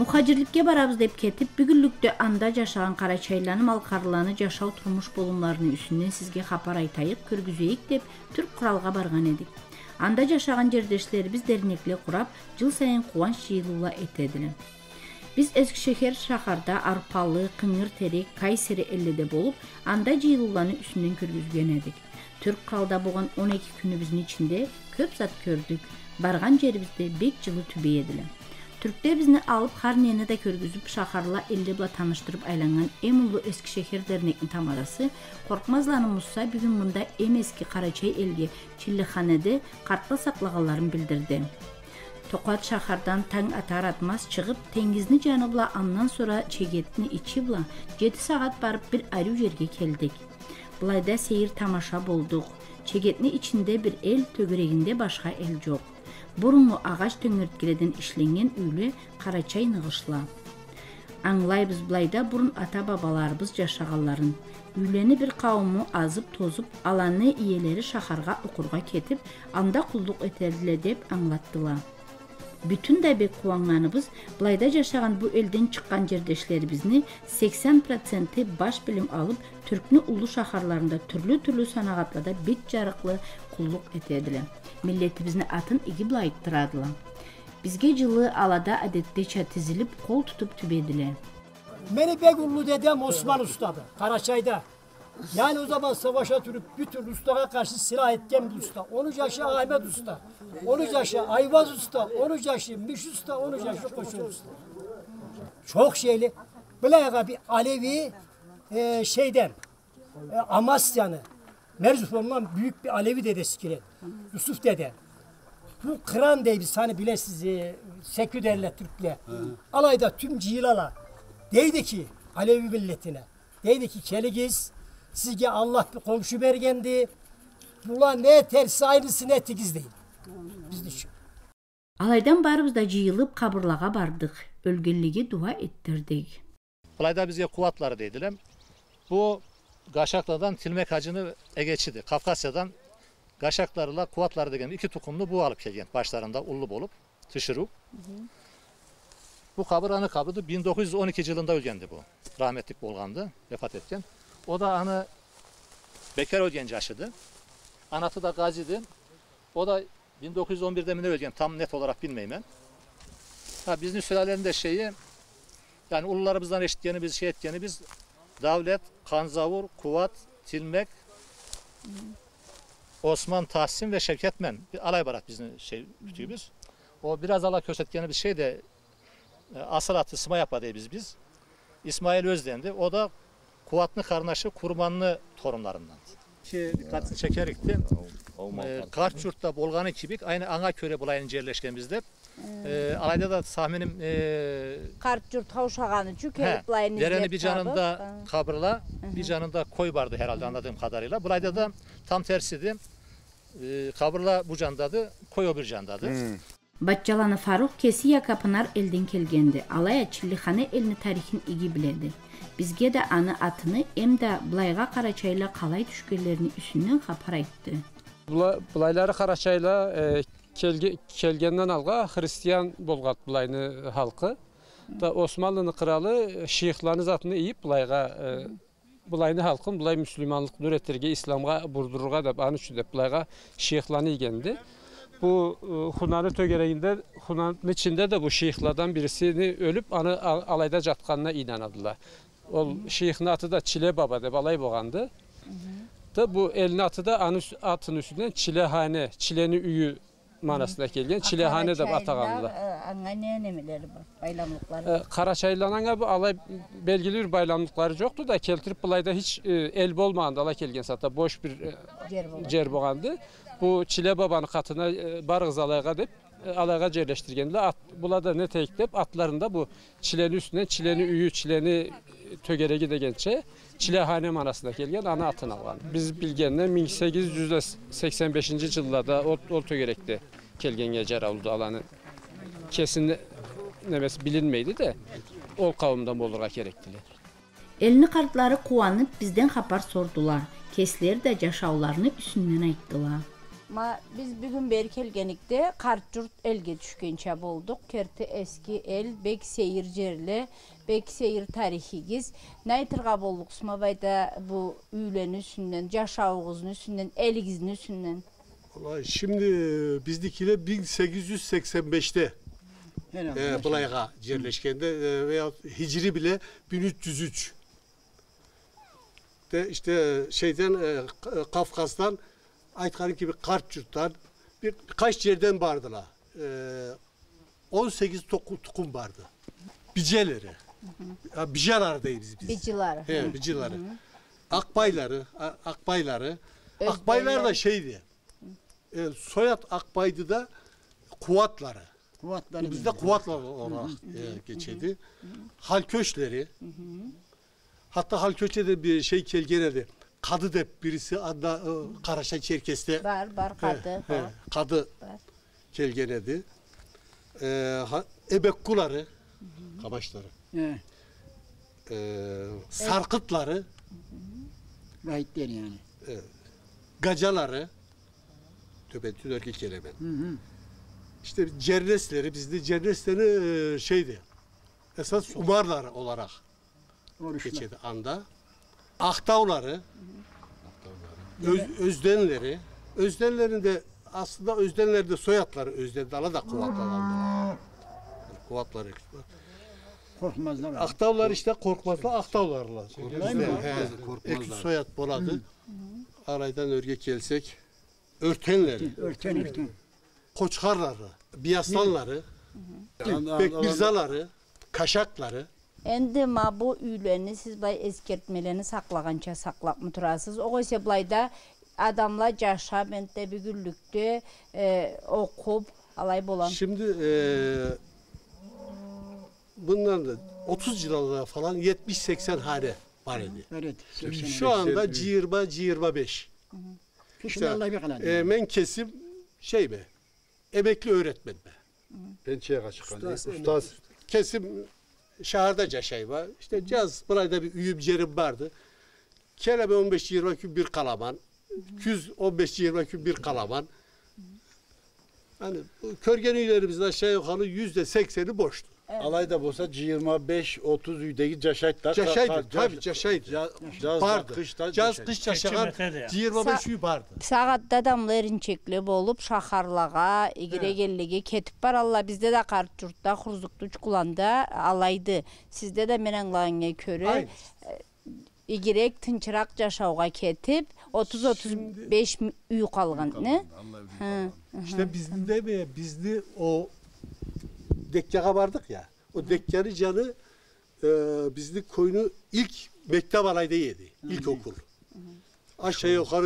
Muhacirlikке barabız dep ketip, bügüllükte anda yaşagan Karaçaylanı malkarlarını yaşaw turmuş bolumlarını üstünden sizge xapar aytayıp körgüzeyik dep Türk Kuralga bargan edik. Anda yaşagan жердешlerimiz dernekle kurap, jıl sayın kuvanç jıyılula etediler. Biz Eskişehir şaharda Arpalı, Kıngır Terek, Kayseri ellide bolup, anda jıyılılanı üstünden körgüzgen edik. Türk Kuralda boğan 12 günümüzün içinde köp zat kördük. Bargan jerimizde bek jılı tübeyediler. Türkler bizni alıp harniyene de körgüzüp şaharla ellibla tanıştırıp aylangan Emullu Eskişehir dernekinin tamadası Korkmazlanımızsa bugün bunda em eski Karaçay elge Çillihanede kartla saklağalarını bildirdi. Tokat şahardan taң atar atmaz çıkıp tengizni canıbla andan sonra çegetini içibla 7 saat barıp bir ayrı yerge keldik. Bulayda seyir tamaşa bulduk. Çegetni içinde bir el, tögüreginde başka el yok. Burunlu ağaç töngürtkileden işlengen üylü Karaçay nığışla. Anlaybız bulayda burun ata babalarımız yaşagalların. Üyleni bir kavmu azıp tozup alanı iyeleri şaharga okurga ketip anda kulluk eterdiler dep anlattılar. Bütün de bek kuvanlarımız bulayda yaşagan bu elden çıkan жердешlerimizni 80% baş bilim alıp Türknü ulu şaharlarında türlü sanagatlarda bek jarıklı kulluk etediler. Milletimizni atın igi bulayıptıradılar. Bizge jılı alada adetteçe tizilip kol tutup tübediler. Beni Begullu dedem Osman Usta'dı, Karaçay'da. Yani o zaman savaşa türüp bir türlü ustağa karşı silah etken bir usta. 13 yaşı Ahmet Usta, 13 yaşı Ayvaz Usta, 13 yaşı Miş Usta, 13 yaşı Koşun Usta. Çok şeyli. Böyle bir Alevi Amasya'nı, Merzufon'dan büyük bir Alevi dedesi kiren. Yusuf dede. Bu Kıran diye biz hani bilesiz sekülerle Türk'le. Alayda tüm cihilala. Deydi ki Alevi milletine. Deydi ki Keligiz sizge Allah bir komşu bergendi. Bula ne tersi aynısı ne tigiz değil. Biz düşün. Alaydan barımız da jıyılıp kabırlağa bardık. Ölgünlüğe dua ettirdik. Alayda bizge kuvatları dediler. Bu Gaşaklar'dan Tilmek Hacı'nı geçidi. Kafkasya'dan Gaşaklar'la kuvatları degen iki tukumlu bu alıp gelgen. Başlarında ullu bolup, tışırıp. Bu kabır anı kabrıdı. 1912 yılında ölgendi bu. Rahmetlik bolgandı, vefat etken. O da anı bekar ölgen yaşıdı. Anatı da gaziydi. O da 1911'de mi ne ölgen tam net olarak bilmeyim ben. Bizim sülalelerin şeyi yani ulularımızdan eşitkeni biz biz Davlet, Kanzavur, Kuvat, Tilmek, Osman, Tahsin ve Şevketmen. Bir alay barat bizim kütüğümüz. O biraz ala kösetkeni bir şey de asıl atı Sıma yapadı biz. İsmail Özden'di. O da Kuvatlı Karnaşı Kurmanlı torunlarından. Dikkatini çekerikti. Kartçurt'ta bolganı kibik aynı ana köre bulayın yerleşken bizde. Alayda da tahminim Kartçurt Havşağanı çünkü bulayın dereni bir canında kabrıla, bir canında koy vardı herhalde anladığım kadarıyla. Bulayda da tam tersiydi. Kabrıla bu candadı, koy o bir candadı. Batçalanı Faruk Kesiya Kapınar elden kelgendi. Alaya Çillihane elini tarihin igi biledi. Bizge de anı atını hem de bulayga Karaçayla kalay düşkürlerini üstünden kapar aytdı. Bulayları Karaçayla kelgenden alga Hristiyan bolgat bulayını halkı. Da Osmanlı'nın kralı şeyhlarını zatını iyip bulayını halkın bulay Müslümanlık nürettirge İslam'a burdururga da anı üçünde bulayga şeyhlarını igendi. Bu Hunanı tögereğinde, Hunanın içinde de bu şeyhlardan birisini ölüp anı alayda jatkanına inanadılar. O şeyhin atı da Çile Baba de balay boğandı. Da bu elin atı da atın üstünden Çilehane, Çileni üyü manasına gelgen. Çilehane de atağandılar. Nemeleri var, bayramlıkları. Karaçaylananga bu alay belgili bir bayramlıkları yoktu da keltirip bulayda hiç el bolmağında ala kelgen sata boş bir cer boğandı. Bu Çile Baba'nın katına barğız alayga deyip alayga yerleştirgendiler. Bulada ne teklep atlarında bu Çileni üstünden Çileni üyü, Çileni tögeregi de gençe Çilehane manasına gelgen ana atın algan. Biz bilgenden 1885. yıllarda o tögerekte kelgen gecer oldu alanı. Kesin nemesi bilinmeydi de o kavimden olurga gerektiler. Elini kartları kuvanıp bizden xapar sordular. Kesleri de yaşavlarını üstünden ayttılar. Biz bugün beri kelgenikte Kartjurt elge düşkünçe bulduk. Kerti eski el, bek seyir cerli, bek seyir tarihigiz. Naytırga bulduk Sumabay'da bu üylerin üstünden, yaşavığızın üstünden, eligizin üstünden. Vallahi şimdi bizdekiler 1885'te Bulayga yerleşkende veya Hicri bile 1303. De işte şeyden Kafkas'tan Aytkan'ın gibi Kartjurt'tan birkaç yerden vardılar. 18 tukum vardı. Biceleri. Bicalardayız biz. Biciler. He, bicileri. Akbayları. Akbaylar da şeydi. Soyad Akbay'dı da Kuvatları. Bizde Kuvatlar olarak geçedi. Halköçleri. Hatta Halköç'te bir şey kelgenedi. Kadı da birisi anda Karaşa Çerkes'te. Var kadı. Kadı kelgenedi. Ebekkuları. Kabaşları. Sarkıtları. Vahitler yani. Gacaları. Töbetün örgü kelime. İşte cernesleri, bizde cernesleri şeydi. Esas umarlar olarak geçedi anda. Ahtavları, özdenleri, özdenlerin de aslında özdenlerde soyadları özden dala da kuvatlandı. Kuvatları. Korkmazlar. Ahtavlar işte korkmazlar, ahtavlarla. Eki soyad boladı. Araydan örge gelsek, örtenleri, Örten. koçkarları, biyaslanları, bekmirzaları, kaşakları. Endi bu üylerini siz bay eskertmelerini saklagança saklap mı turasınız? O ise bayda adamla yaşa bende bir güllükte okup alay bolan. Şimdi bundan da 30 yıllarda falan 70-80 hane var idi. Evet. Şu anda C25. Kışın Allah bir kalan. Ben kesim şey be, emekli öğretmen be. Pençeye kaçıkan. Ustaz. Kesim şehirde şey var. İşte caz burada bir üyümcerim vardı. Kelebe 15-20 gün bir kalaman. Küz 15-20 gün bir kalaman. Hani körgen üyelerimizin aşağı yukarı %80'i boştu. Alayda bolsa C25-30 üydeki caşaytlar. Caşaydı, tabii caşaydı. Vardı. Caz kış caşagan C25 üy vardı. Saatda adamlar erinçekli bolup şaharlağa, İgiregelligi ketip bar Allah bizde de Kartjurt'ta, Xurzuklu Çukulanda alaydı. Sizde de menenglağına körü. İgirek tınçırak caşavga ketip 30-35 üy kalgan. Ne? İşte bizde o Dekkar'a vardık ya. O Dekkar'ı canı bizde koyunu ilk mektep alayda yedi. İlkokul. Aşağı yukarı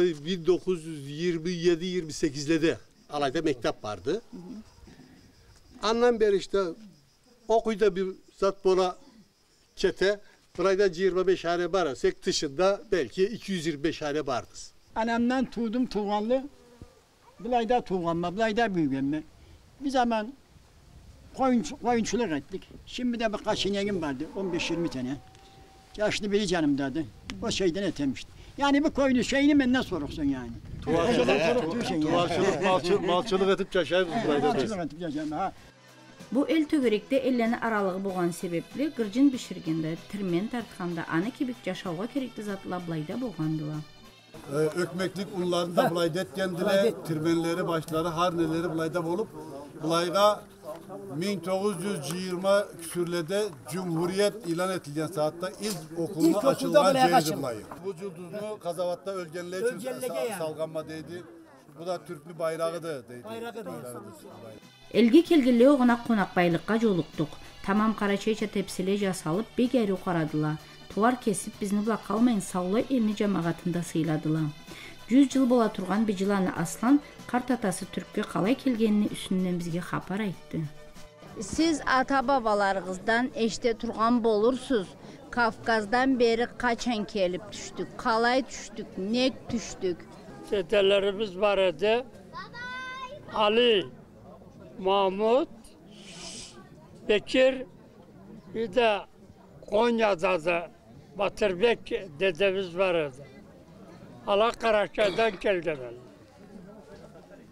1927-28'de alayda mektep vardı. Annem beri işte okuyda bir zat bola kete burayda 25 hane var. Sek dışında belki 225 hane vardı. Anamdan tuğdum tuğanlı. Bulayda tuğanma, bulayda büyügenme. Bir zaman koyunçuluk ettik. Şimdi de birkaç ineğim vardı, 15-20 tane. Yaşlı biri canımdadı. O şeyden etemişti. Yani bu koyunu şeyini benden soruksun yani. Malçılık edip caşayız burayda. Malçılık edip caşayız. Bu el tögerekte ellerini aralığı boğan sebepli gırcın bişirgende, tirmen tartqanda anı kibik caşavga kerekli zatla blayda boğandılar. Ökmeklik unlarında bulayda etkendiler, tirmenleri, başları, harneleri bulayda olup bulayga 1920 küsürlerde Cumhuriyet ilan edilen saatte ilk okulunu açılgan yerdi bulayı. Bu cüldüzünü Kazavat'ta ölgenliğe için salganmadaydı. Bu da Türklü bayrağıdı. Bayrağıdı. Elgi kelgili oğuna konakbaylıkka joluktuk. Tamam Karaçayça tepsile jasalıp bir geri qaradılar. Tuvar kesip bizni bula kalmayın sağlı elini cemaatında sıyladılar. 100 yıl bola turgan bicilanı aslan kart atası Türk'e kalay kelgenini üstünden bizge xapar aytdı. Siz ata babalarınızdan eşte turgan bolursuz. Kafkaz'dan beri kaçan kelip düştük, kalay düştük, nek düştük. Dedelerimiz var idi. Ali, Mahmut, Bekir, bir de Konya'da da Batırbek dedemiz var idi. Allah Karaçay'dan geldiler.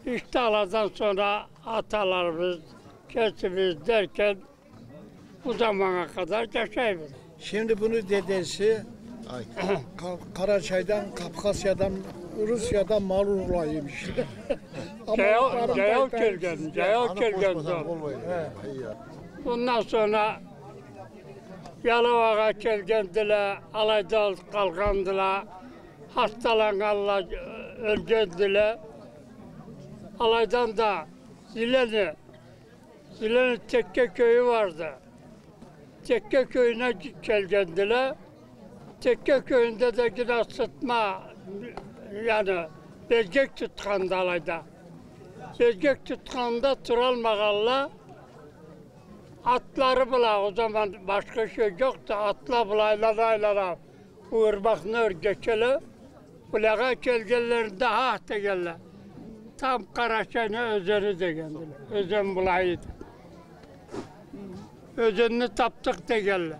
İşte aladan sonra atalarımız, kesimiz derken bu zamana kadar yaşayabilir. Şimdi bunu dedesi Karaçay'dan, Kafkasya'dan, Rusya'dan mal uğraymış. Ceyal Kergen. Bundan sonra Yalova'ya gelgendiler, alayda kalkandılar, hastalananlar ölgendiler. Alaydan da Zile'nin Tekke köyü vardı. Tekke köyüne gelgendiler. Tekke köyünde de yine sıtma, yani bezgek tutkandı alayda. Bezgek tutkanda Tural Mağalla atları bula, o zaman başka şey yoktu. Atla bulaylara ırmaklar geçeli. Bulağa kelgellerinde hahte geldiler. Tam Karaçay'ın özeni de geldiler. Özen bulayıydı. Özenini taptık da geldiler.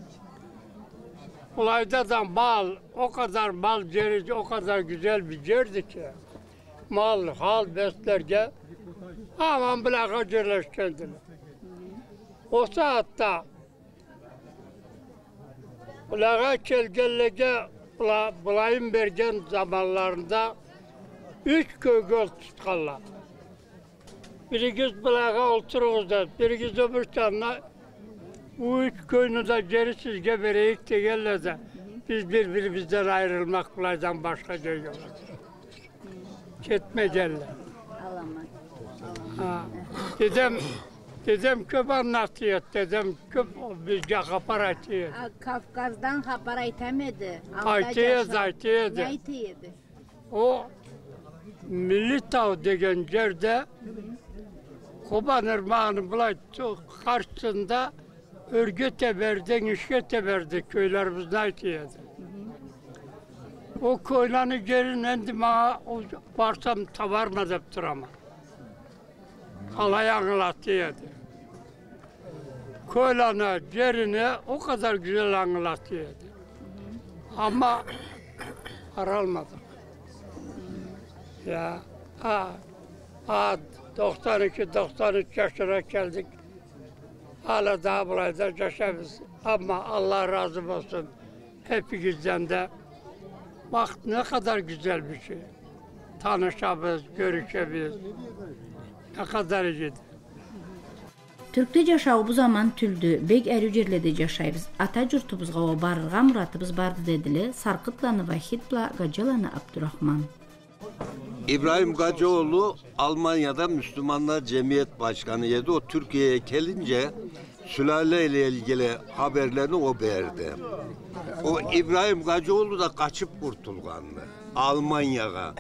Bulayda da mal, o kadar mal cerici, o kadar güzel bir cerdi ki. Mal, hal beslerge aman bulağa cerleşkendiler. O saatte bulağa kelgellege bulayım bergen zamanlarında 3 köy göl tutkarlar. Birigiz bulağa otururuzlar, birigiz öbür yanına bu 3 köyünü de geri sizge vereyik de gelirler. Biz birbirimizden ayrılmak bulaydan başka şey yok. Ketme gelirler. Dedem köp anlatıyor, dedem köp bizce kapar aytıyor. Kafkaz'dan kapar aytamedi. Aytıydı. Ne aytıydı? O Milli Tağ degen yerde Koban Irmağı'nın bulay karşısında Örgüteber'den İşketeber'de köylerimizde aytıydı. O köylerini gerinendi bana varsam tavarma deyip durama. Alay anlatıyordu. Köylana, yerine o kadar güzel anlatıyordu. Ama aralmadık. Ya, 92-93 yaşına geldik. Hala daha burada yaşarız. Ama Allah razı olsun hepinizden de. Bak ne kadar güzel bir şey. Tanışabiliriz, görüşebiliriz. Ne kadar iyiydi. Türk'te yaşağı bu zaman tüldü, bek eri yerlerde yaşayırız. Ata jurtubuzga o barırga muratыбыз bardı dediler. Sarkıtlanı Vahit'la Gacalanı Abdurrahman. İbrahim Gacaoğlu Almanya'da Müslümanlar Cemiyet Başkanı yedi. O Türkiye'ye gelince sülale ile ilgili haberlerini o verdi. O İbrahim Gacaoğlu da kaçıp kurtulgandı Almanya'ya.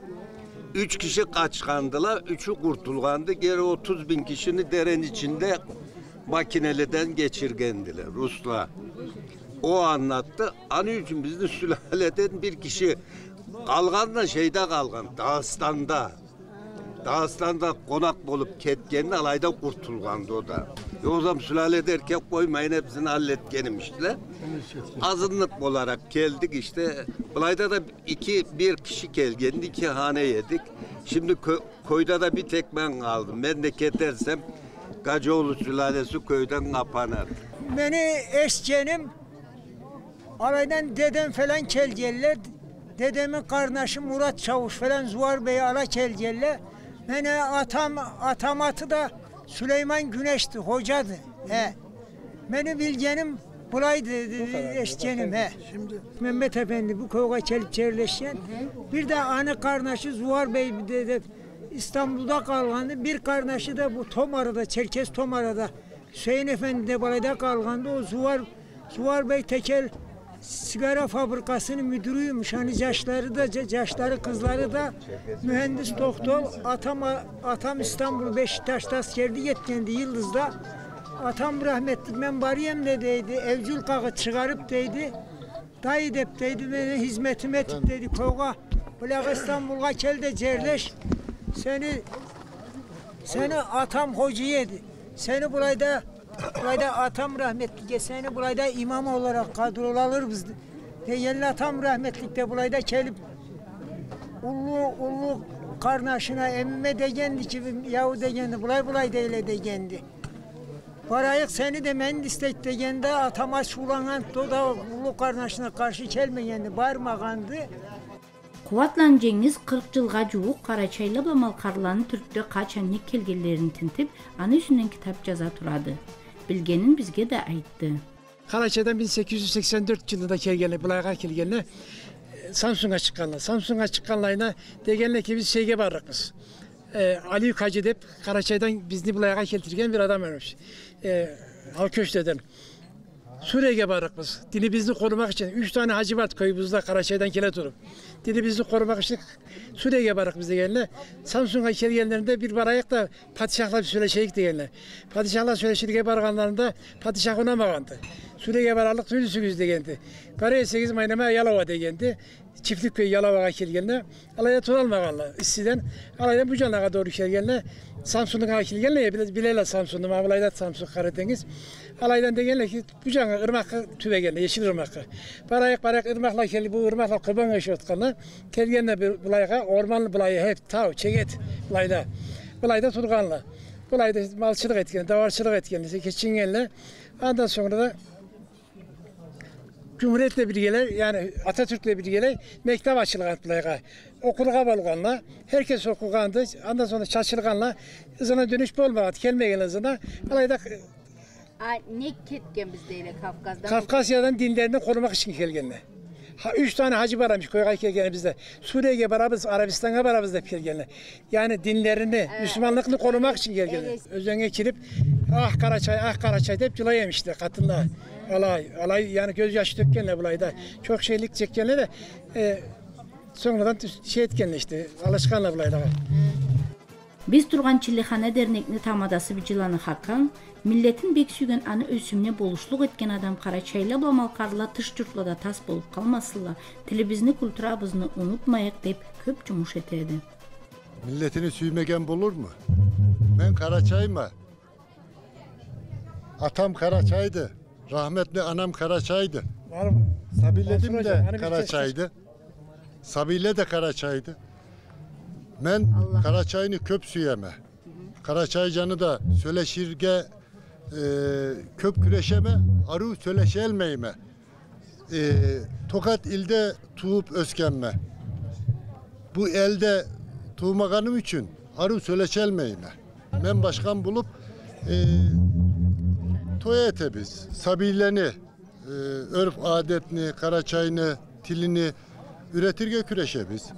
3 kişi kaçkandılar, 3'ü kurtulgandı. Geri 30.000 kişinin derenin içinde makineliden geçirgendiler Ruslar. O anlattı. Anı için bizim sülaleden bir kişi kalgan da şeyde kalgan, Dağıstan'da. Dağıstan'da konak bulup ketkenin alayda kurtulgandı o da. O zaman sülale derken koymayın hepsini halletkenim işte. Azınlık olarak geldik işte. Bulayda da bir kişi gelgendi, 2 hane yedik. Şimdi köyde de bir tek ben kaldım. Ben de ketersem Gacaoğlu sülalesi köyden kapanır. Beni eşcenim, alaydan dedem falan kelgeller. Dedemin kardeşi Murat Çavuş falan Zuvar Bey'i ala kelgeller. Beni atamatı da Süleyman Güneş'ti, hocadı. He. Beni bilgenim bulaydı eşcenim. He. Şimdi Mehmet Efendi bu köyge gelip yerleşen. Bir de anı kardeşi Zuvar Bey dedi İstanbul'da kalgandı. Bir kardeşi de bu Tomara'da, Çerkez Tomara'da Hüseyin Efendi de bulayda kalgandı. O Zuvar Bey tekel sigara fabrikasının müdürüymüş. Hani yaşları kızları da mühendis doktor. Atam İstanbul Beşiktaş'ta askerlik yetkendi Yıldız'da. Atam rahmetlik ben bariyem de deydi. Evcül kağı çıkarıp deydi. Dayı dep deydi. Beni hizmetime tip deydi. Koga Bulağa İstanbul'a gel de cerleş. Seni atam hoca yedi. Seni bulayda atam rahmetlik, seni bulayda imam olarak kadrolanır biz. Yerli atam rahmetlik de bulayda gelip ulu karnaşına emme degendi ki yahu degendi bulay değil degendi. Barayık seni de men istek degende atama çulanan da ulu karnaşına karşı gelmeyendi barmağandı. Kuvatlan Cengiz 40 yılga juuk Karaçayla Bamalkarlarını Türk'te kaçanlık kelgelerini tintip, anı üstünden kitap jaza turadı. Bilgenin bizge de aytdı. Karaçay'dan 1884 yılında kelgeni, bulayga kelgeni Samsun'a çıkanlar. Samsun'a çıkanlarına degenle ki biz şeyge barırız. Ali Hacı deyip Karaçay'dan bizni bulayga keltirgen bir adam ölmüş. Halköşte'den. Suriye'ye barırız. Dini bizni korumak için 3 tane hacı var köyümüzde Karaçay'dan kelet olup. Dini bizni korumak için Suriye'ye barırız biz degenle. Samsun'a kelgenlerinde bir barayık da padişahla bir söyleşeyik degenle. Padişahla söyleşirge barganlarında padişah onamağandı. Suriye'ye bararlık tüylüsügüz degendi. Paraya 8 maynama Yalova degendi. Çiftlik köyü Yalova'ya kelgenle. Alaya turalmağanlar İssi'den. Alaydan Bucanağa doğru kelgenle. Samsun'a kelgenle bileyle Samsun'da, Mavlay'da Samsun Karadeniz. Alaydan degenle ki Bucanağa ırmakı tüve geldi, yeşil ırmakı. Barayık ırmakla keldi, bu ırmakla kurban yaşıyorduklarına. Kelgenle bulayga, ormanlı bulayı hep tav, çeket bulayda. Bulayda turganla. Bulayda malçılık etkenli, davarçılık etkenli, keçingenle. Ondan sonra da Cumhuriyet'le birgeler, yani Atatürk'le birgeler mektep açılgan bulayga. Okulga balganla, herkes okugandı. Ondan sonra çarçılganla, ızına dönüş bolmagat, kelmeyen ızına. Alayda Ne ketken bizdeyle Kafkas'dan? Kafkasya'dan dinlerini korumak için kelgenler. 3 tane hacı varmış köyga kelgeni bizde. Suriye'ye barabız, Arabistan'a barabız da kelgenler. Yani dinlerini, Müslümanlıkını korumak için kelgenler. Özene kirip ah Karaçay deyip cılay yemişler katınla. Alay yani gözyaşı dökkenler bulayda. Çok şeylik çekkenler de sonradan şey etkenler işte, alışkanlar bulayda. Biz Turgan Çillixana dernekni tamadası Bicilanı Hakan, milletin bek sügen anı ösümüne boluşluk etken adam Karaçayla Bamalkarla tışçurtla da tas bolup kalmasıla, telebizni kulturabızını unutmayak deyip köp cumuş etedi. Milletini süymegen bulur mu? Ben Karaçay'ma. Atam Karaçay'dı. Rahmetli anam Karaçay'dı. Var mı? Sabiledim de Karaçay'dı. Sabile de Karaçay'dı. Ben Karaçay'ını köp süyeme. Karaçaycanı da söyleşirge köp küreşeme, arı söyleşelmeyme. Tokat ilde tuğup öskenme. Bu elde tuğmaganım için arı söyleşelmeyme. Ben başkan bulup toya ete biz. Sabileni, örf adetini, Karaçay'ını, tilini üretirge küreşe biz.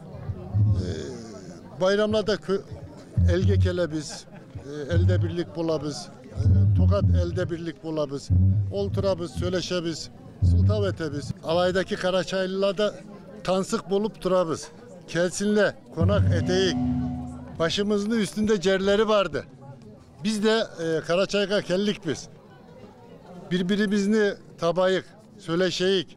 Bayramlarda elge kele biz, elde birlik bulabız, tokat elde birlik bulabız, olturabız, söyleşebiz, sultavete biz. Alaydaki Karaçaylılar da tansık bulup durabız. Kelsinle konak eteği, başımızın üstünde cerleri vardı. Biz de Karaçay'a kellik biz. Birbirimizni tabayık, söyleşeyik,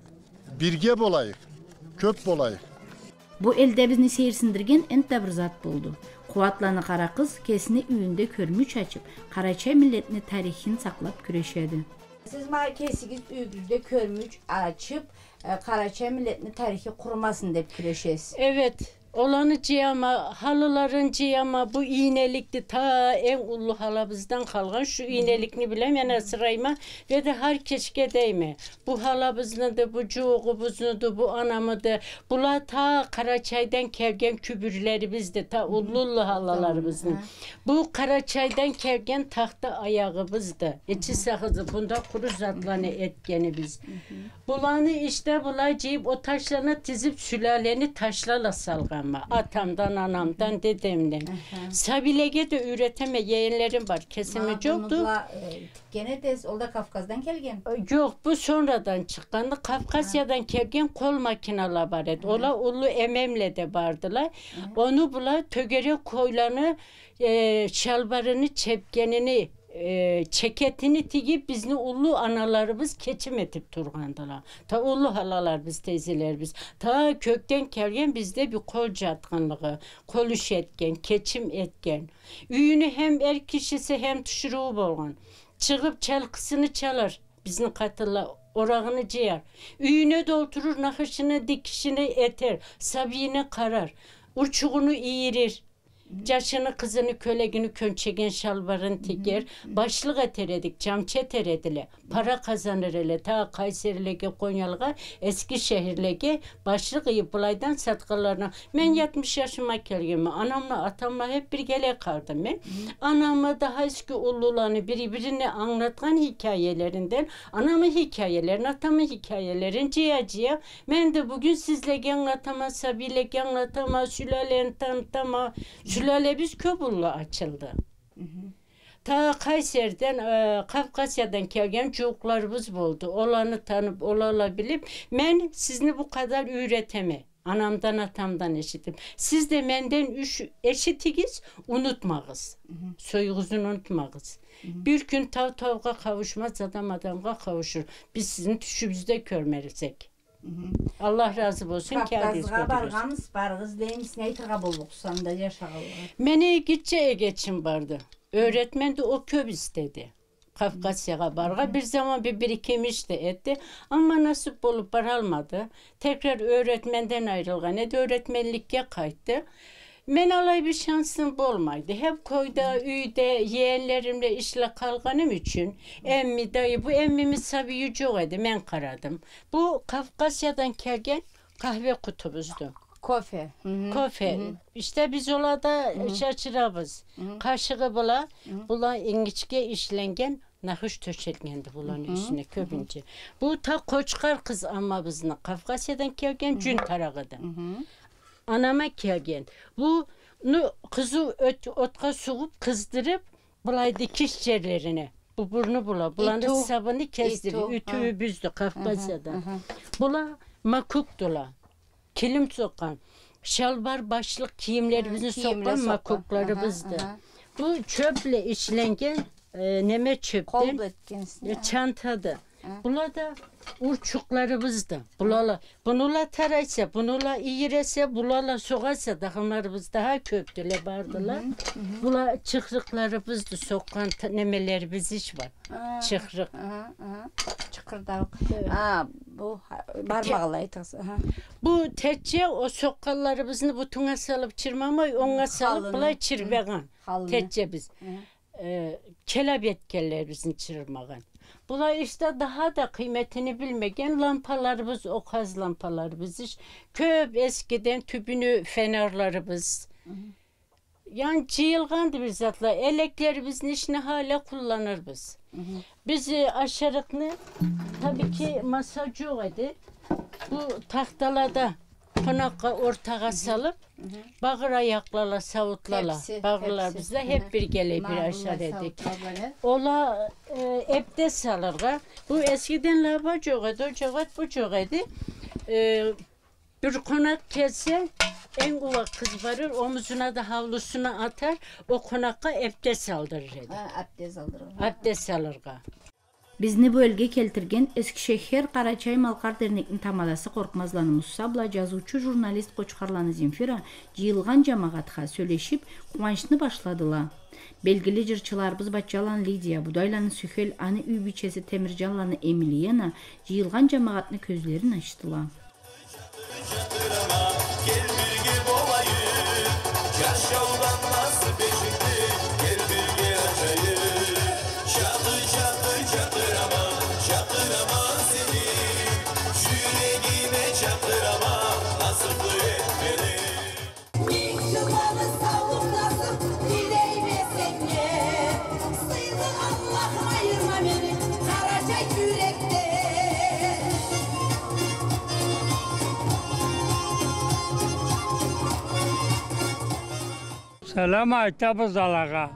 birge bolayık, köp bolayık. Bu elde bizni seyirsindirgen ente bir zat buldu. Kuvatlanı kara kız kesini üyünde körmüç açıp Karaçay milletini tarihini saklap küreşedi. Siz markesiz üyünde körmüç açıp Karaçay milletini tarihi kurmasın deyip küreşesiz. Evet. Olanı ciyama, halıların ciyama bu iğnelikti ta en ulu halabızdan kalgan şu iğnelikni bilem yana sırayma ve de her keşke değme. Bu halabızındı, bu cuğubuzundu, bu anamıdı. Bula ta Karaçay'dan kelgen kübürlerimizdi, ta ullu halalarımızdı. Bu Karaçay'dan kelgen tahta ayağımızdı. İçi sakızı, bunda kuru zatlanı etkeni biz. Bulanı işte bulacayıp o taşlarına tizip sülaleni taşlarla salgan. Atamdan, anamdan, dedemden. Sabilege de üreteme yeğenlerim var. Kesimi yoktu. Gene de orada Kafkas'dan gelgen. Yok bu sonradan çıkandı. Kafkasya'dan gelgen kol makinalar var. Ola ulu ememle de vardılar. Onu bula tögere koylanı şalvarını, çepkenini çeketini tigip bizni ulu analarımız keçim etip turgandılar. Ta ulu halalar biz teyzeler biz. Ta kökten kelgen bizde bir kol catkanlığı, koluş etken, keçim etken. Üyünü hem er kişisi hem tuşuruğu bolgan. Çıkıp çalkısını çalar. Bizim katılla orağını ciyar. Üyüne doldurur, nakışını, dikişini eter. Sabiyine karar. Urçuğunu iyirir. Caşını, kızını, kölegini könçegen şalvarın teker. Başlık eteredik, camçe teredile. Para kazanır ele. Ta Kayserilege, Konyalıga, Eskişehirlege başlık iyi bulaydan satkalarına. Ben 70 yaşıma gelgemi. Anamla, atamla hep bir gele kaldım ben. Anamla daha eski ulularını birbirine anlatkan hikayelerinden, anamın hikayelerini, atamın hikayelerini ciğer. Ben de bugün sizle anlatama, Sabi'yle anlatama, sülalerini tanıtama. Sülalemiz Köbul'la açıldı. Ta Kayseri'den, Kafkasya'dan gelgen çocuklarımız oldu. Olanı tanıp, olala bilip, ben sizni bu kadar öğreteme. Anamdan, atamdan eşitim. Siz de benden eşitigiz, unutmağız. Soyuğunuzu unutmağız. Bir gün tavga kavuşmaz, adam adamga kavuşur. Biz sizin düşümüzde görmerizek. Allah razı olsun. Kafkazga barğamız barğız deyimiz neytirga bolduk sanda yaşağılar. Mene gitçeye geçim vardı. Öğretmen de o köp istedi. Kafkasya'ya barğa bir zaman bir birikimiş de etti. Ama nasip olup baralmadı. Tekrar öğretmenden ayrılgan edi. Öğretmenlikке kayıttı. Men alay bir şansım olmaydı. Hep koyda, üyde, yeğenlerimle işle kalganım için emmi dayı, bu emmimiz Sabi Yücük idi. Men karadım. Bu Kafkasya'dan gelgen kahve kutumuzdu. Kofe. Kofe. İşte biz ola da şaşırabız. Kaşığı bula İngilizce işlengen nakış töşelgendi bulanın üstüne köpünce. Bu ta Koçkar kız ama bizne Kafkasya'dan gelgen cün tarağıdı. Anama gelgen. Bu kızı otka soğup kızdırıp bulay dikiş yerlerine. Bu burnu bulanın sabını kestirdi. Ütüyü büzdü Kafkasya'da. Bula makukdula. Kilim sokan. Şalvar başlık kiyimlerimizin sokan makuklarımızdı. Bu çöple işlengen neme çöpten çantadı. Bula da urçuklarımızdı. Bununla taraysa, bununla iyirese, bununla soğarsa dağınlarımız daha köktüle bardılar. Bula çıkrıklarımızdı. Sokan nemelerimiz iş var. Çıkrık. Çıkırdak. Bu parmağlaydı. Bu tecce o sokallarımızını butuna salıp çırmamay, ona salıp bula çırbeğen. Tecce biz. Kelebetkellerimizin çırmağın. Bunlar işte daha da kıymetini bilmegen lampalarımız, okaz lampalarımız. Köp eskiden tübünü fenerlarımız. Yani cıyılgandı bir zatla. Eleklerimizin işini hala kullanırız. Bizi aşağılıklı tabii ki masacı idi. Bu tahtalarda konakka ortağa salıp bağır ayaklarla savutlala bağırlar bizle hep bir gele bir aşağı dedik. Ola epte salırga. Bu eskiden lava çoğadı, bu çoğadı. Bir konak kesse en ufak kız varır, omuzuna da havlusuna atar, o konakka epte saldırır. Epte salırga. Bizni bu elge keltirgen Eskişehir Karaçay Malkar Dernek'nin tamadası Korkmazlanı Musabla жазуучу jurnalist Koçkarlanı Zemfira jıyılgan cemaatga söyleşip kuvançını başladılar. Belgili jırçılarımız Batçalan Lidia, Budaylanı Sühel, Anı Üybiçesi Temircanlanı Emiliyana jıyılgan cemaatını közlerini açtılar. Selam aytabız Allah'a.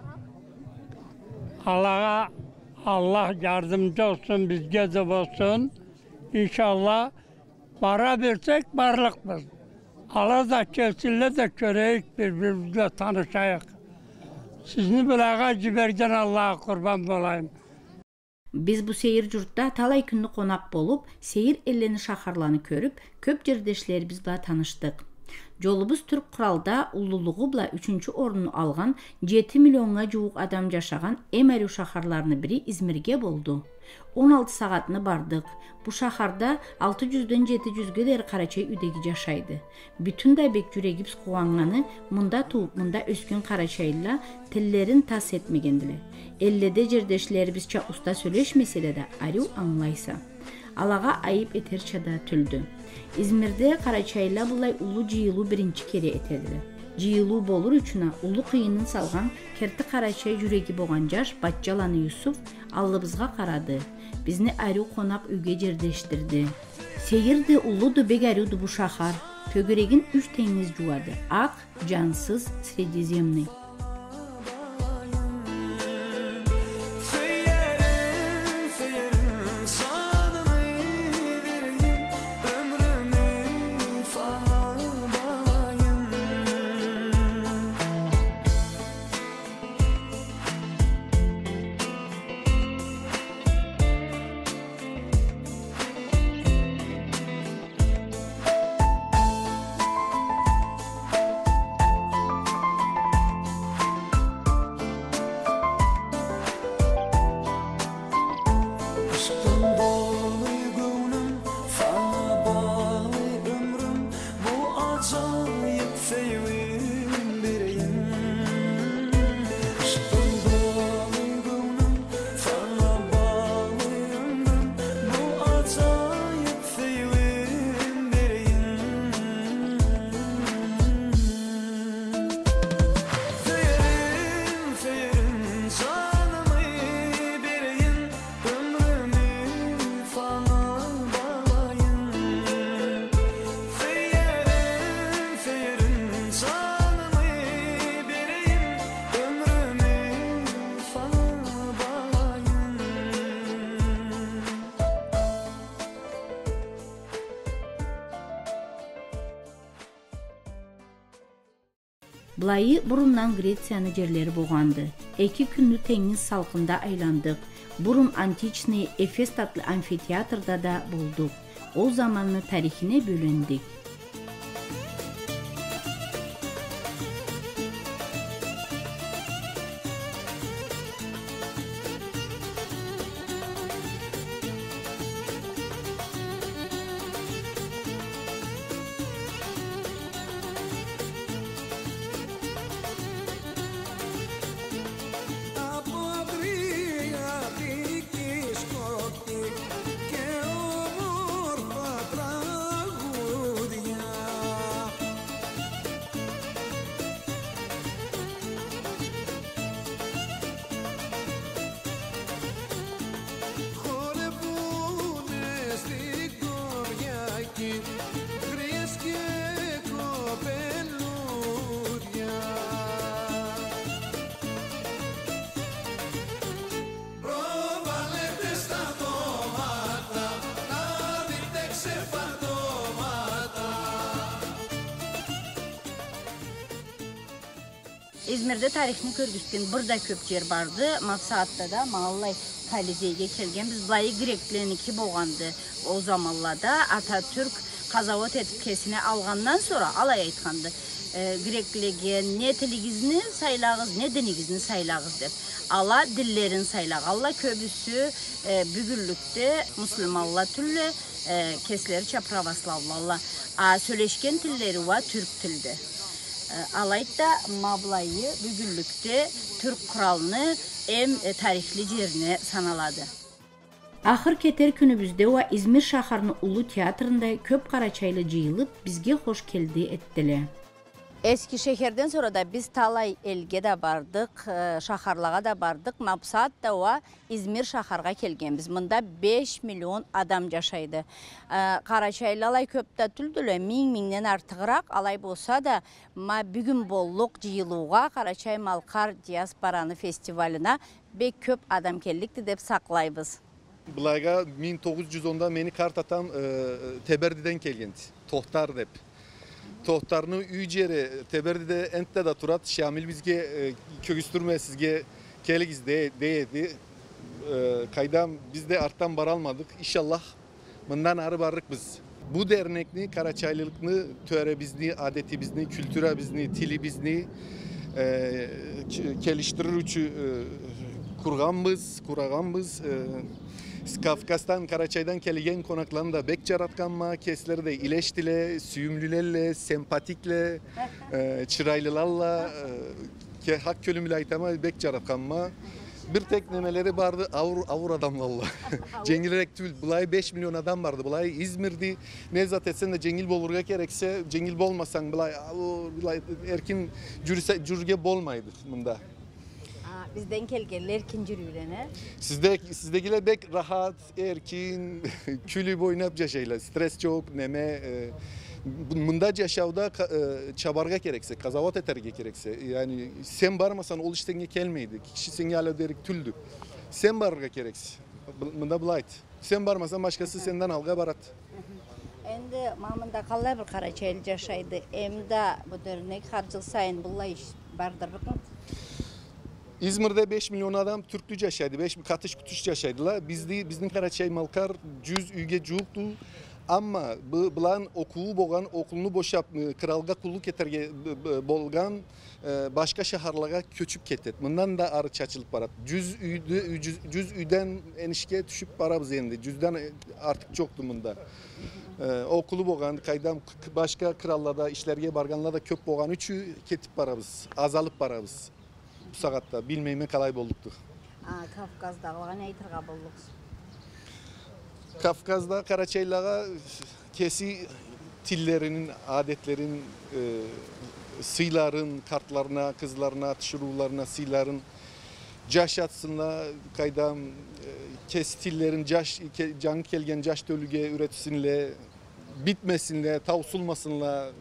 Allah yardımcı olsun, bizge de olsun. İnşallah para versek varlıkmız. Allah da kesinle de köreyik birbirimizle tanışayık. Sizni bilağa cibergen Allah'a kurban olayım. Biz bu seyir jurtda talay günlük konak bolup, seyir elleni şaharlanı körüp, köp jerdeşleribizle tanıştık. Jolubuz Türk kuralda ulluluğu bila 3-cü orunu alğan 7 milyonga juğuq adam yaşagan Emeru şaharlarını biri İzmirge boldu. 16 saatini bardıq. Bu şaharda 600-dən 700-gə dər Qaraçay üdegi yaşaydı. Bütün daybek yüregibs qoğanğanı munda tuğup munda öskün Qaraçayla tillerin tas etmegendile. Ellede cerdeşlerimizçe usta söyleşmesele de arı anlaysa. Alağa ayıp eterçada tüldü. İzmir'de Qaraçayla bulay ulu ciyulu birinci kere etediler. Ciyulu bolur üçüne ulu kıyının salgan kerti Qaraçay yüregi boğancaş Batcalanı Yusuf allыбызға qaradı. Bizni ayrı qonak üge cerdeştirdi. Seyirdi uludu begaridu bu şahar. Tögüregin 3 teniz juvadı. Ak, cansız, Sredizemni. Bulayı burundan Gretsiyanı cerleri boğandı. 2 günlük teniz salkında aylandık. Burun Antiçni Efes tatlı amfiteatrda da bulduk. O zamanlı tarihine bölündük. İzmir'de tarihini görgüsken burada köp yer vardı. Mafsaatta da Mağallay Kalizeye geçirgen. Biz bulayı Grekleniki boğandı. O zamanlarda Atatürk Kazavot etkisini alğandan sonra alay aytkandı. Grekliге ne tiligizni saylağız, ne dinigizni saylağız dep. Ala dillerin saylağız. Allah köbüsü bügüllükte Müslümanla türlü kesleri pravoslavlı Allah. Söyleşken tilleri var Türk tilde. Alayda Mablayı bügüllükte Türk kuralını en tarihli yerine sanaladı. Ahır keter günümüzde o İzmir şaharının Ulu Tiyatrında köp Qaraçaylı jıyılıp bizge hoş geldi ettiler. Eskişehir'den sonra da biz talay elge de bardık, şaharlığa da bardık. Mabsat da o İzmir şaharga kelgen. Biz bunda 5 milyon adam yaşaydı. Qaraçaylı alay köpte tüldüle min-mindən artıqıraq alay bolsa da bugün bolluk jıyılığa Qaraçay Malkar Diasporanı festivalına bek köp adam kellikti dep saklayбыз. Bulayga 1910'da meni kart atam Teberdiden kelgendi. Tohtar dep. Tohtarını üyceri Teberdi'de entte da turat Şamil bizge kögüstürme sizge keligiz deyedi. Kaydam biz de arttan baralmadık. İnşallah bundan arı barırık biz. Bu dernekni, Karaçaylılıkni, törebizni, adetimizni, kültüremizni, tilimizni geliştirir üçün kurağanbız. Kafkas'tan, Karaçay'dan kelgen konaklarını da bek jaratkanma, kesleri de ileştile, süyümlülerle, sempatikle, çıraylılarla, hak kölümüyle aytama bek jaratkanma. Bir tek nemeleri vardı avur adamlarla. Cengil tül. Bulay 5 milyon adam vardı. Bulay İzmir'di. Ne zaten sen de cengil bolurga gerekse cengil bolmasan bulay erkin cürge bolmaydı bunda. Bizden kelgenler erkin jürüyene. Sizdekiler bek rahat, erkin, külüp oynap yaşayla. Stres çok, neme. Bunda yaşavda çabarga gerekse, kazavat eterge gerekse. Yani sen barmasan ol işten gelmeydi. Kişi sen hala derik tüldü. Sen barga gerekse. Bunda bulayt. Sen barmasan başkası senden alga barat. Endi mamında kallar bir Karaçaylı yaşaydı. Emde bu dernek harcıl sayın bulay iş bardırlık mı? İzmir'de 5 milyon adam Türklü yaşaydı. 5 katış kutuş yaşaydılar. Bizim Karaçay Malkar 100 üge cuğuktu. Ama bulan okuğu boğan, okulunu boşap, kralga kulluk eterge bolgan başka şehirlara köçüp ketet. Bundan da arı çaçılıp barat. Cüz üden enişke düşüp barabız endi. Cüzden artık çoktu bunda. Okulu boğan, kaydam başka krallarda, işlerge barganlarda da köp boğan üçü ketip barabız. Azalıp barabız. Bu saatte bilmeyime kalay bolluktu. Kafkaz'da ne aytırga bolluk? Kafkaz'da Karaçaylığa kesi tillerinin, adetlerin, sıyların, kartlarına, kızlarına, tışırılarına, sıyların caş kaydam kesi tillerin can kelgen caş dölüge üretisinle, bitmesinle, tavsulmasınla,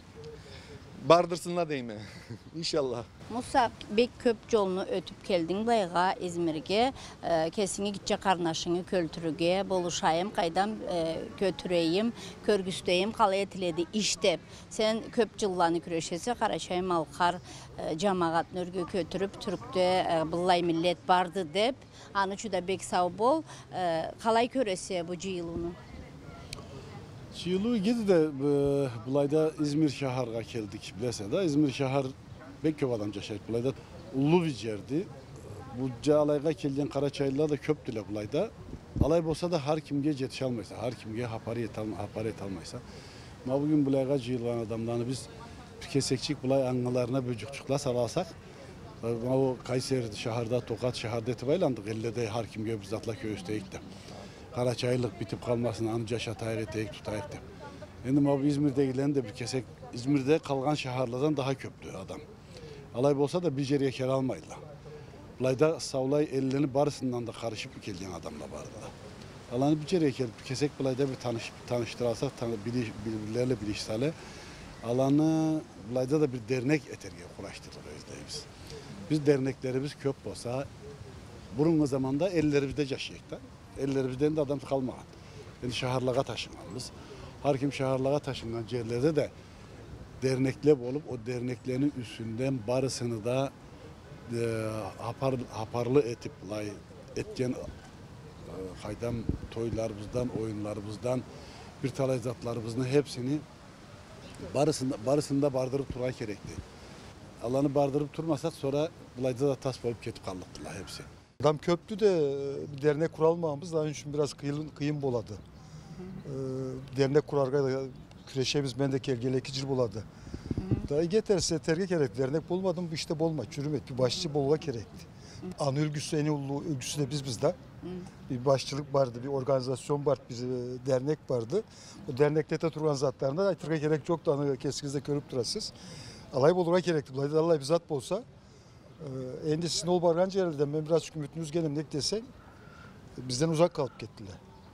bardırsınla deyme. İnşallah. Musa bek köp yolunu ötüp geldin bayga İzmir'e. Kesini gitçe karnaşını kültürüge boluşayım, kaydam götüreyim, körgüsteyim, kalaya tiledi iştep. Sen köp yıllarını küreşesi Karaçay Malkar cemaat nörgü götürüp Türk'te bullay millet bardı dep. Anıçı da bek sağ bol. Kalay köresi bu yılını. Yılı gidi de bulayda İzmir şehirga geldik bilese de İzmir şehir bek köp adam yaşayıp bulayda ulu bir yerdi. Bu alayga kelgen Karaçaylılar da köptüler bulayda. Alay bolsa da har kimge yetişe almaysa, har kimge haparet almaysa. Ma bugün bulayga jıyılgan adamlarını biz bir kesekçik bulay angalarına böcükçükla salasak. O Kayseri şehirde, Tokat şehirde etibaylandık. Elle de har kimge biz atla köyüsteyik de. Karaçaylık bitip kalmasın, amca şatayık eteyik tutayık de. Şimdi bu İzmir'dekilerin de bir kesek, İzmir'de kalgan şehirlerden daha köptü adam. Alay bolsa da bir yere ker almaydılar. Bulayda savlay ellerini barısından da karışıp geldiğin adamla vardı da. Alanı bir yere ker, kesek bulayda bir tanıştıralsak, birbirleriyle bilişsale. Alanı bulayda da bir dernek eterge kuraştırırız biz. Biz derneklerimiz köp olsa, burun zamanda ellerimizde yaşayık da. Ellerimizden de adam kalmadı. Yani şehirlağa taşınmamız. Her kim şehirlağa taşınan yerlerde de dernekler olup o derneklerin üstünden barısını da haparlı etip etken kaydam toylarımızdan, oyunlarımızdan bir talay zatlarımızın hepsini barısında bardırıp durmak gerekti. Alanı bardırıp durmasak sonra bulayda da tas olup ketip kaldıktılar hepsi. Adam köptü de bir dernek kuralmamız daha için biraz kıyın boladı. Dernek kurarga da küreşemiz ben de kelgelekicir boladı. Daha getirse terge gerek dernek bulmadım işte bolma çürümet bir başçı bolga gerekti. An örgüsü en ulu örgüsü de bizde. Bir başçılık vardı, bir organizasyon vardı, bir dernek vardı. O dernekte tutulan zatlarında da terge gerek yoktu anı keskizde körüp durasız. Alay bolga gerekti. Bulayda Allah bir zat bolsa endişesinde ol bargancı yerlerden ben biraz çünkü mütünüz gelimlik desek bizden uzak kalıp gittiler.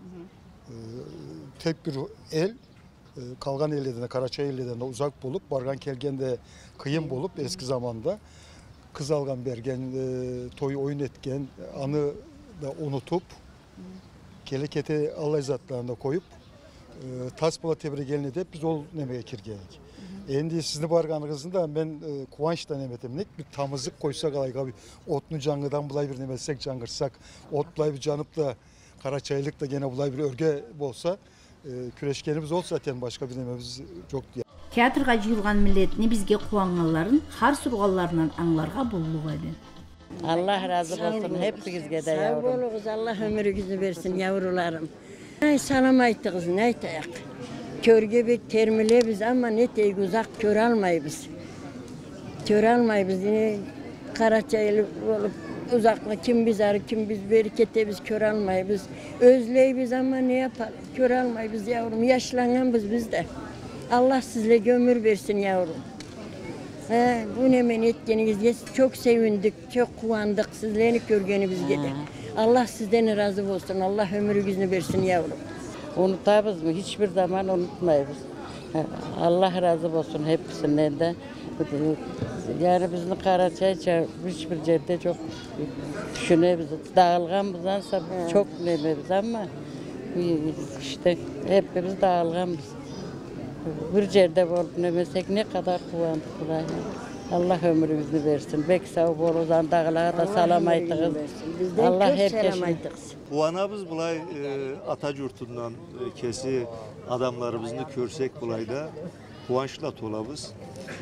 Tek bir el kalgan ellerden, Karaçay ellerden uzak bolup bargan kelgen de kıyım bolup eski zamanda kız algan bergen toyu oyun etken anı da unutup kelekete Allah zatlarına koyup taspola tebre gelini de biz ol nemeye kirgelik. Endi sizni barganınızın da ben kuvançtan emetemlik bir tamızlık koysak alayga bir otlu cangıdan bulay bir nemetsek cangırsak ot bulay bir canıp da Karaçaylık da gene bulay bir örge bolsa Küreşkenimiz olsa zaten başka bir dememiz yok diye. Teatrga jyylgan milletini bizge kuwanganlaryň har surganlarynyň aňlarga bolluk edi. Allah razı olsun hepinizge de yavrum. Sağ olunuz, Allah ömrünüzü versin yavrularım. Ay salam aytdınız, ne aytayak? Körge bek termile biz ama ne teyik uzak kör almayız. Kör almayız. Karaçaylı olup uzakla kim biz arı, kim biz berekete biz kör almayız. Özleyiz ama ne yapalım? Kör almayız yavrum. Yaşlanan biz de. Allah sizle ömür versin yavrum. Bu nemen etkenizge çok sevindik, çok kuvandık sizlerini görgenimizge de. Allah sizden razı olsun, Allah ömrünüzü versin yavrum. Unutabız mı? Hiçbir zaman unutmayız. Allah razı olsun hepsinden de. Yani bizim Karaçayca hiçbir yerde çok düşünebiliriz. Dağılganımızdansa çok nemeliz ama işte hepimiz dağılganız. Bir yerde olup nemesek ne kadar kuvandık buraya. Allah ömrünüzü versin. Bek sağ olun, dağlara da salam aytığız. Allah herkesin. Kuvanabız bulay Atacurtundan kesi adamlarımızı körsek bulayda kuvançla tolabız.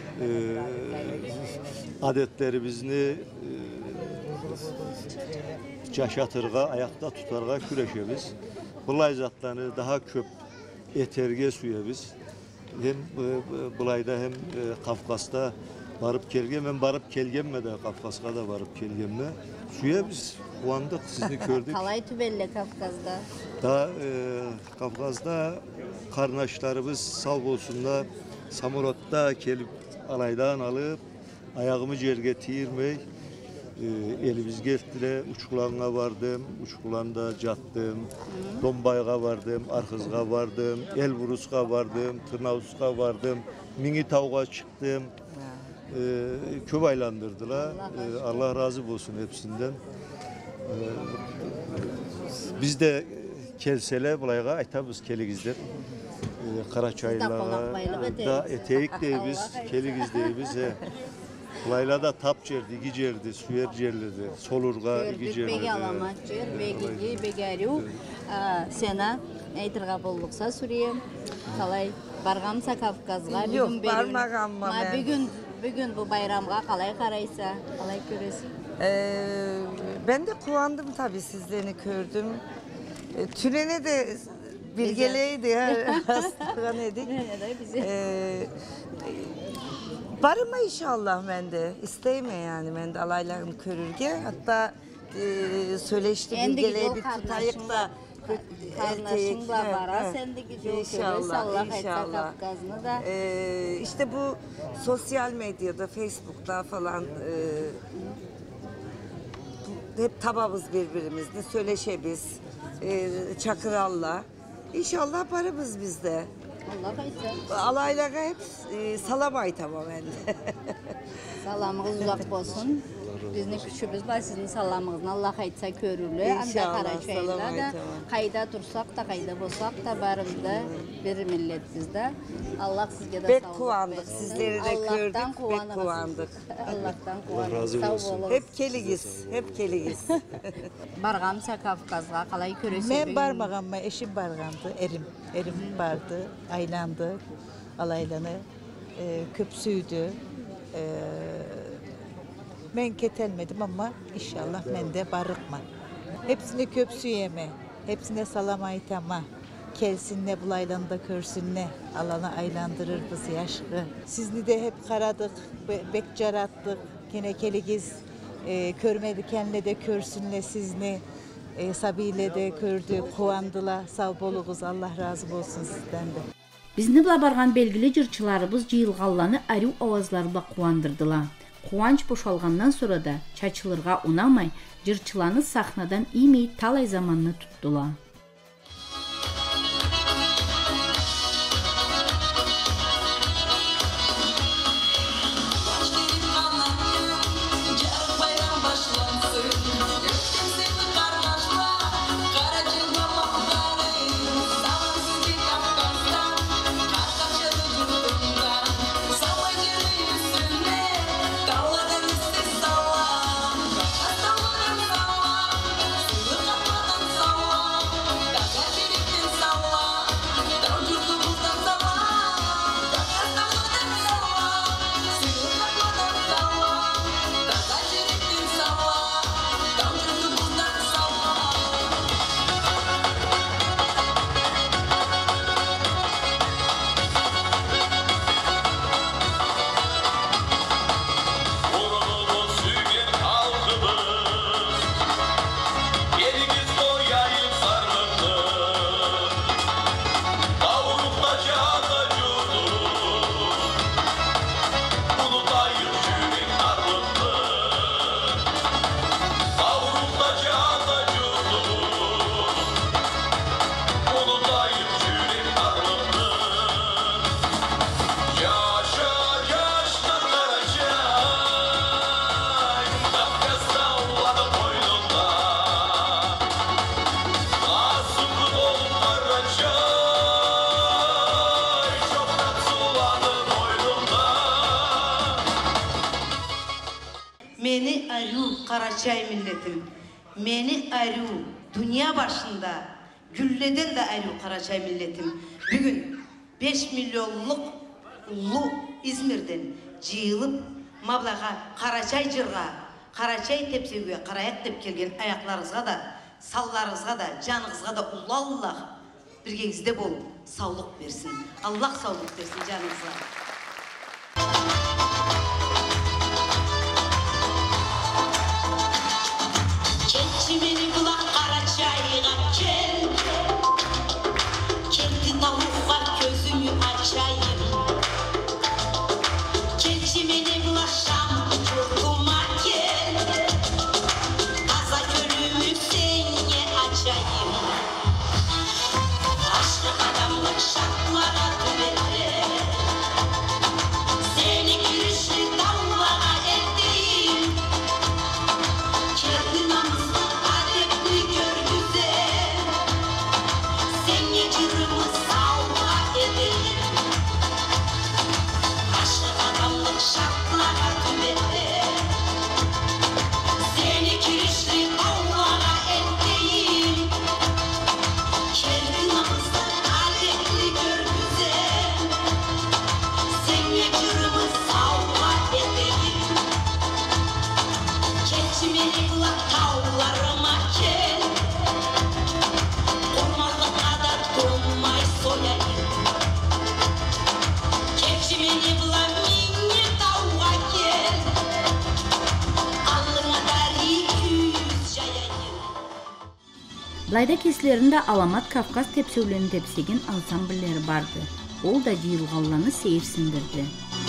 Adetlerimizni yaşatırga, ayakta tutarga küreşebiz. Bulay zatlarını daha köp eterge suyabız. Hem bulayda hem Kafkas'ta barıp kelgem, ben barıp kelgemme de Kafkas'a da barıp kelgemme. Suya biz kuvandık, sizni gördük. Kalay tübelle Kafkas'da. Da Kafkas'da karnaşlarımız sağ olsunlar, Samurot'ta kelip alaydan alıp ayağımı yerge tiyirmey, elimiz geldiler, uçkulağına vardım, uçkulağında jattım, Dombayga vardım, Arkızga vardım, Elburus'a vardım, Tırnavus'a vardım, Mini Tavuk'a çıktım. Köp aylandırdılar. Allah razı olsun hepsinden. Biz de kelsele bulayga aytabız keligizden. Karaçaylığa da eteğik deyibiz, keligizdeyibiz. Bulayla da tap cerdi, iki cerdi, suyer cerledi, solurga iki cerdi. Begi alamat cer, begi begeriu. Sena aytırga bolluksa Suriyem. Kalay bargamsa Kafkasga. Yok, barmagam ben. Bugün bu bayramga kalay karaysa, kalay göresin. Ben de kuvandım tabii sizlerini gördüm. Tülene de bilgeleydi hastalığa nedik. Barıma inşallah ben de isteyme yani ben de alaylarını körürge. Hatta söyleşti bilgeleyi bir tutayık da Karnaşınla bara, sen de gidiyor görürse Allah etsa Kafkas'ını da. İşte bu sosyal medyada, Facebook'ta falan hep tababız birbirimizle, söyleşebiz, çakıralla. İnşallah barımız bizde. Allah etsa. Alaylara hep salam aytama ben de. Salamınız uzak olsun. Bizning küçübüz var, sizin salamınızın Allah aytsa körülü. Anda Karaçayla da kayda tursak da kayda bolsak da barımızda bir millet bizde. Allah sizge de sağlık versin. Bek kuvandık, sizleri de gördük, bek kuvandık. Allah'tan kuvandık. Sağ olun. Hep keligiz, hep keligiz. Bargamsa Kafkas'a kalay köresi. Ben barmagam, eşim bargamdı, erim vardı, aylandı, alaylanı, köpsüydü. Ben ketelmedim ama inşallah ben de barıkma. Hepsine köpsü yeme, hepsine salam aytama. Kelsinle bulaylanı da körsünle, alana aylandırır bizi yaşlı. Sizni de hep karadık, bekcar attık, gene keligiz. Körmedi kenle de körsünle sizni. Sabiyle de kördü, kuvandıla, sağ boluguz, Allah razı olsun sizden de. Bizni bila bargan belgili jırçılarыбыз jyylganlany aryu awazlarla kuwandyrdylar. Kuvanç boşalgandan sonra da çaçılırga unamay, jırçılarını sahnadan iymey talay zamanını tuttular. Meni arıyor Karaçay milletim. Meni arıyor dünya başında. Gülleden de arıyor Karaçay milletim. Bugün 5 milyonluk ulu İzmir'den cıyılıp Mablağa Karaçay jırga, Karaçay tepsege karayak dep kelgen ayaklarınızga da, sallarınızga da, canınızga da Allah birgengizde bolup sağlık versin. Allah sağlık versin canınızga. Keçimini bulak Karaçay'a gel. Kendi tavuğa gözümü açayım. Keçimini bulak Şam çurkuma gel. Kaza gölümü seni açayım. Aşkı adamlık şartlara tübete. Seni gülüşlü dağlara ettim. Kendi namızlı adetli gör güzel. Sen geçirimi sağla edelim. Aşkı adamlık şartlara tübete. Seni gülüşlü dağlara ettim. Kendi namızlı adetli gör güzel. Sen geçirimi sağla edelim. Keçimini bulak tavlarıma gel. Ormanlığa da donmay soyayım. Keçimini bulak minni tavuğa gel. Alnına da yüz yayayım. Layda keslerinde Alamat Kafkas tepsivlerini tepsigen ansambulleri vardı. Ol da cıyılğallarını seyirsindirdi.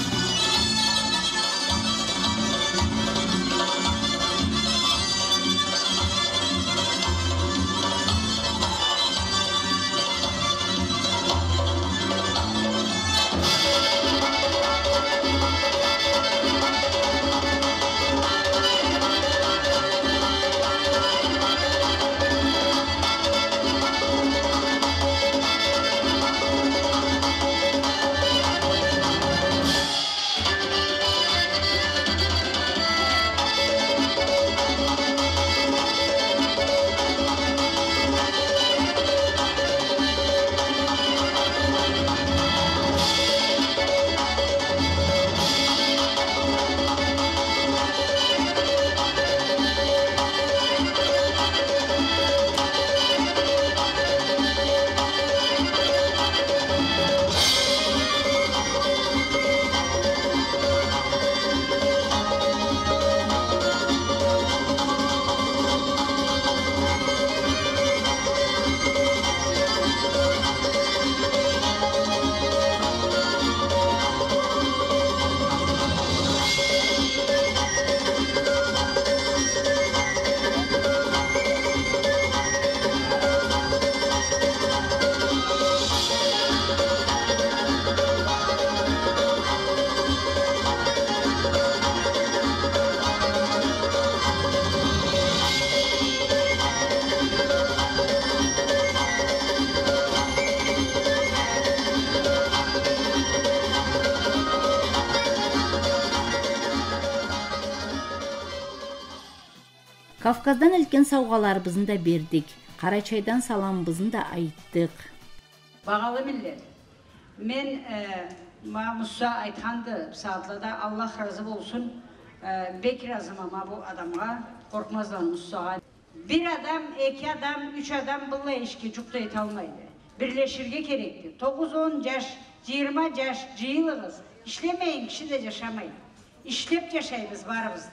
Kafkazdan ilken savgalarımızı da verdik. Karaçay'dan salamımızı da ayttık. Bağalı millet, men Musa aytkandı saatlada Allah razı olsun. Bek razım ama bu adamga, korkmazdan Musa'ga. Bir adam, iki adam, üç adam bununla işki çukta etalmaydı. Birleşirge gerekti. 9-10 yaş, 20 yaş cıyılırız. İşlemeyin kişi de yaşamayın. İşlep yaşayız varımızda.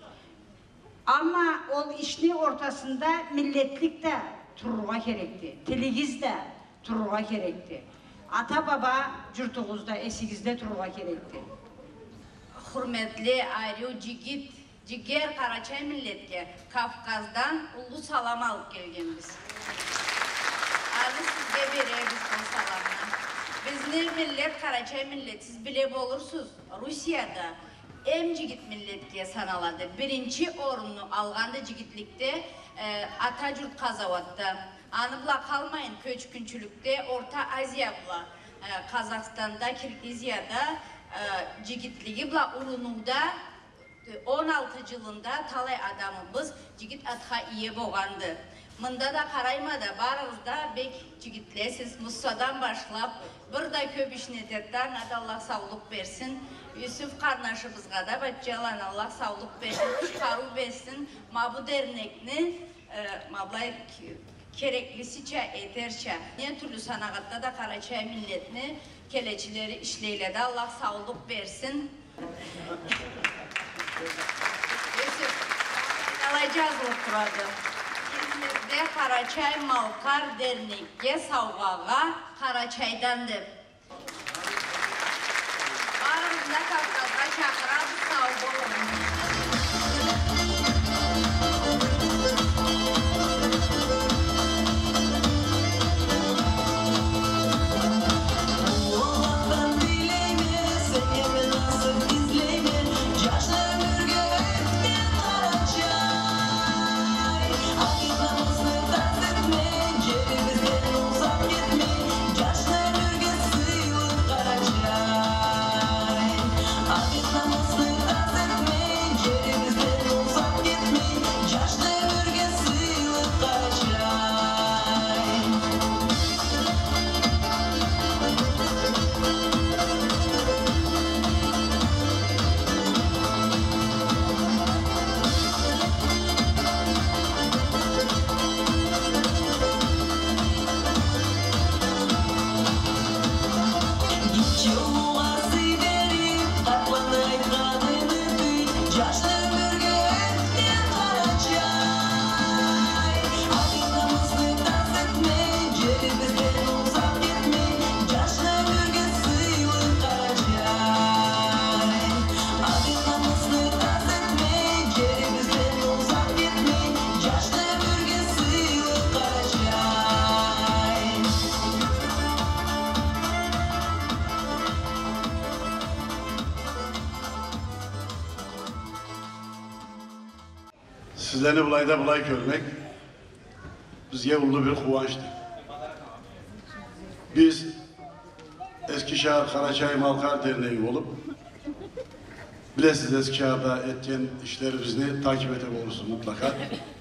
Ama o işin ortasında milletlik de turruğa gerekti. Tiligiz de turruğa gerekti. Ata baba cürtüğüzde, esigizde turruğa gerekti. Hürmetli ayrı cigit, ciger Karaçay milletke Kafkaz'dan ulu salam alıp gelgenbiz. Adı sizge vereriz bu salamını. Bizni millet Karaçay millet, siz bile olursunuz. Rusya'da en cigit milletke sanaladı. Birinci orunu alğandı cigitlikte Atacurt Kazavatta. Anıbla kalmayın köçkünçülükte Orta Asya'bla, Kazakistan'da, Kirgizya'da cigitliği bla urunuda 16 yılında talay adamımız jigit atha iye boğandı. Mında da karaymada barınızda bek jigitlesiz Musa'dan başlap burada köp işnetetten Allah sağlık versin. Yusuf kardeşimizga da baccalan Allah sağlık versin, çıkarı versin. Ma bu dernekni mablay kereklisiçe eterçe. Ne türlü sanagatta da Karaçay milletini keleçileri işleyle Allah sağlık versin. Yusuf, alacağız oturadı. İzmir'de Karaçay Malkar Dernek'e savgağa Karaçay'dandır. Barımızda Kafkas'a çakıran sağ olun. Sizleri bulayda bulay görmek bizge ulu bir kuvançtır. Biz Eskişehir Karaçay Malkar Derneği olup bilesiz Eskişehir'de etken işlerimizi takip edip olursun mutlaka.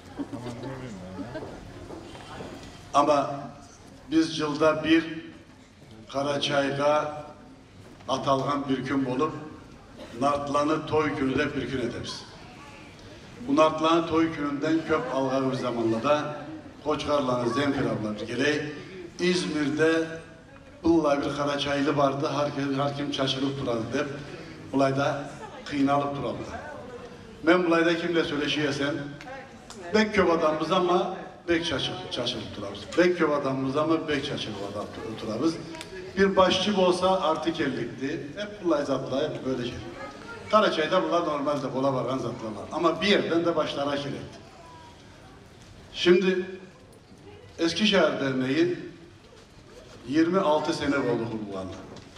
Ama biz yılda bir Karaçay'da atalgan bir gün olup Nartlanı toy günü de bir gün ederiz. Bu Nartlanı toy gününden köp algağı bir zamanla da Koçkarlan'ı Zemfirablar geley İzmir'de bullay bir Karaçaylı vardı, her kim şaşırıp durardı hep. Bulayda kıynalıp durardı. Ben bulayda kimle söyleşiyesem, bek köp adamımız ama bek şaşırıp durarız. Bek köp adamımız ama bek şaşırıp durarız. Bir başçı olsa artık ellikti. Hep bulay zatlar, hep böyle şey. Karaçay'da bunlar normalde bola varan zatlarlar. Ama bir yerden de başlara kiretti. Şimdi Eskişehir Derneği 26 sene oldu kurulanda.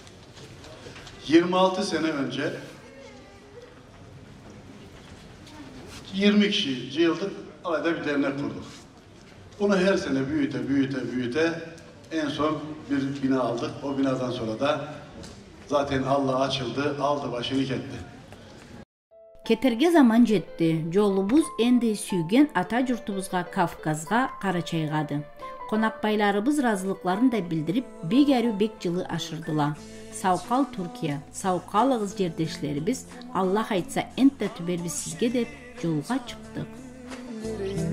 26 sene önce 20 kişi yıldık, alayda bir dernek kurduk. Bunu her sene büyüte en son bir bina aldık. O binadan sonra da zaten Allah açıldı, aldı başını gitti. Keterge zaman жетти. Жолубуз энди сүйген ата журтубузга Кавказга Карачайгады. Конакбайларыбыз разылыкларын да билдирип, бек әрүү бек жылы ашырдыла. Саукал Туркия, саукалыгыз жердештерибиз, Аллах айтса энт да түбербиз сизге деп жолга чыктык.